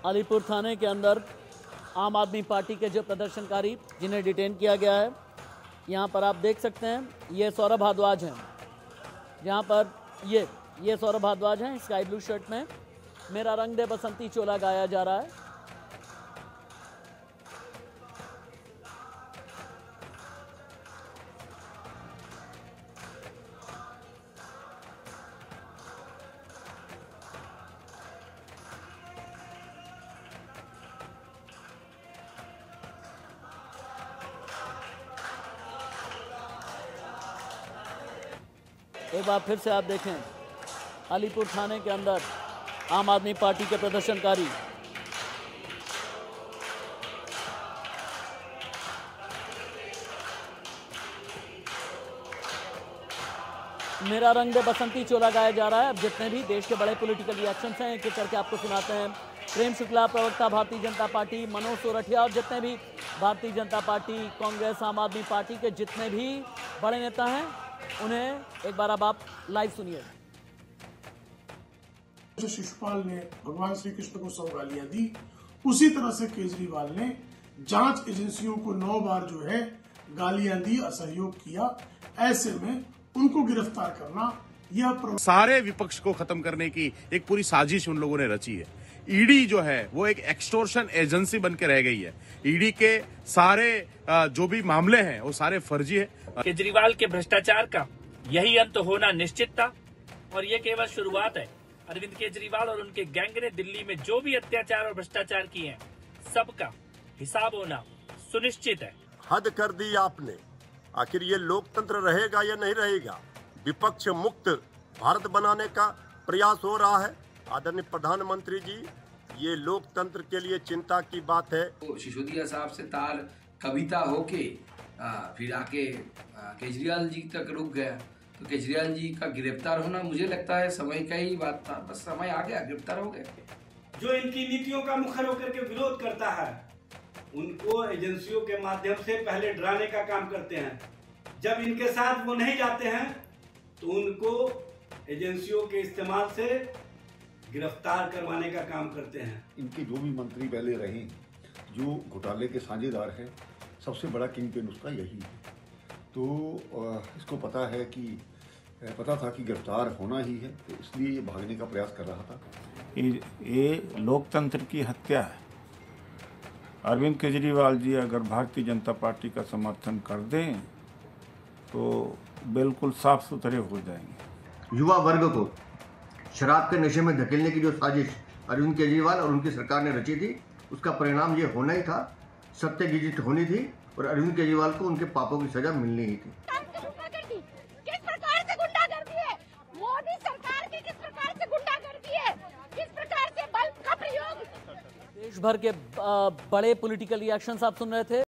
अलीपुर थाने के अंदर आम आदमी पार्टी के जो प्रदर्शनकारी जिन्हें डिटेन किया गया है, यहाँ पर आप देख सकते हैं, ये सौरभ भारद्वाज हैं। यहाँ पर ये सौरभ भारद्वाज हैं स्काई ब्लू शर्ट में। मेरा रंग दे बसंती चोला गाया जा रहा है। एक बार फिर से आप देखें, अलीपुर थाने के अंदर आम आदमी पार्टी के प्रदर्शनकारी मेरा रंग दे बसंती चोला गाया जा रहा है। अब जितने भी देश के बड़े पॉलिटिकल रिएक्शंस हैं एक एक करके आपको सुनाते हैं। प्रेम शुक्ला प्रवक्ता भारतीय जनता पार्टी, मनोज सोरठिया और जितने भी भारतीय जनता पार्टी, कांग्रेस, आम आदमी पार्टी के जितने भी बड़े नेता हैं उन्हें एक बार अब आप लाइव सुनिए। जो शिशुपाल ने भगवान श्री कृष्ण को 100 गालियां दी, उसी तरह से केजरीवाल ने जांच एजेंसियों को 9 बार जो है गालियां दी, असहयोग किया। ऐसे में उनको गिरफ्तार करना यह सारे विपक्ष को खत्म करने की एक पूरी साजिश उन लोगों ने रची है। ईडी जो है वो एक एक्सटोर्शन एजेंसी बन के रह गई है। ईडी के सारे जो भी मामले हैं वो सारे फर्जी है। केजरीवाल के भ्रष्टाचार का यही अंत होना निश्चित था और ये केवल शुरुआत है। अरविंद केजरीवाल और उनके गैंग ने दिल्ली में जो भी अत्याचार और भ्रष्टाचार किए हैं, सबका हिसाब होना सुनिश्चित है। हद कर दी आपने। आखिर ये लोकतंत्र रहेगा या नहीं रहेगा? विपक्ष मुक्त भारत बनाने का प्रयास हो रहा है। आदरणीय प्रधानमंत्री जी, ये लोकतंत्र के लिए चिंता की बात है। तो सिसोदिया साहब से तार कविता होके फिर आके केजरीवाल जी तक रुक गया। तो केजरीवाल जी का गिरफ्तार होना मुझे लगता है समय का ही बात था। बस समय आ गया, गिरफ्तार हो गए। जो इनकी नीतियों का मुखर होकर के विरोध करता है, उनको एजेंसियों के माध्यम से पहले डराने का काम करते हैं। जब इनके साथ वो नहीं जाते हैं तो उनको एजेंसियों के इस्तेमाल से गिरफ्तार करवाने का काम करते हैं। इनके जो भी मंत्री पहले रहे, जो घोटाले के साझेदार हैं, सबसे बड़ा किंग पिन उसका यही है। तो इसको पता था कि गिरफ्तार होना ही है, तो इसलिए ये भागने का प्रयास कर रहा था। ये लोकतंत्र की हत्या है। अरविंद केजरीवाल जी अगर भारतीय जनता पार्टी का समर्थन कर दें तो बिल्कुल साफ सुथरे हो जाएंगे। युवा वर्ग को शराब के नशे में धकेलने की जो साजिश अरविंद केजरीवाल और उनकी सरकार ने रची थी, उसका परिणाम ये होना ही था। सत्य की जीत होनी थी और अरविंद केजरीवाल को उनके पापों की सजा मिलनी ही थी। किस प्रकार से गुंडागर्दी है? मोदी सरकार की किस प्रकार से गुंडागर्दी है? किस प्रकार से बल का प्रयोग? देश भर के बड़े पॉलिटिकल रिएक्शंस आप सुन रहे थे।